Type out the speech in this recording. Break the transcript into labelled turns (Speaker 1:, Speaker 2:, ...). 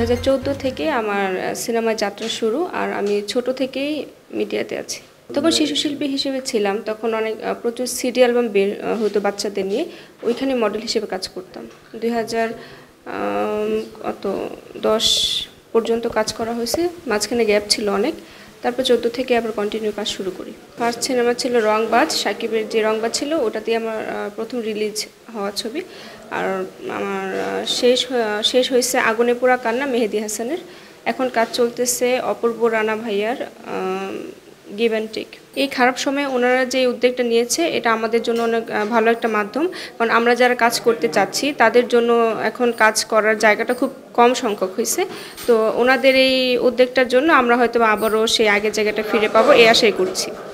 Speaker 1: 2014 থেকে আমার সিনেমায় যাত্রা শুরু, আর আমি ছোট থেকেই মিডিয়াতে আছি। তখন শিশু শিল্পী হিসেবে ছিলাম, তখন অনেক প্রচুর সিডি অ্যালবাম বের হতো বাচ্চাদের নিয়ে, ওইখানে মডেল হিসেবে কাজ করতাম। 2010 পর্যন্ত কাজ করা হয়েছে, মাঝখানে গ্যাপ ছিল অনেক। তারপর 14 থেকে আবার কন্টিনিউ কাজ শুরু করি। ফার্স্ট সিনেমা ছিল রংবাজ, সাকিবের যে রংবাজ ছিল ওটাতে আমার প্রথম রিলিজ হওয়া ছবি। আর আমার শেষ হয়েছে আগুনে পোড়া কান্না, মেহেদী হাসানের। এখন কাজ চলতেছে অপূর্ব রানা ভাইয়ার গিভ অ্যান্ড টেক। এই খারাপ সময়ে ওনারা যে উদ্যোগটা নিয়েছে এটা আমাদের জন্য অনেক ভালো একটা মাধ্যম, কারণ আমরা যারা কাজ করতে চাচ্ছি তাদের জন্য এখন কাজ করার জায়গাটা খুব কম সংখ্যক হয়েছে। তো ওনাদের এই উদ্যোগটার জন্য আমরা হয়তো আবারও সেই আগের জায়গাটা ফিরে পাবো, এই আশাই করছি।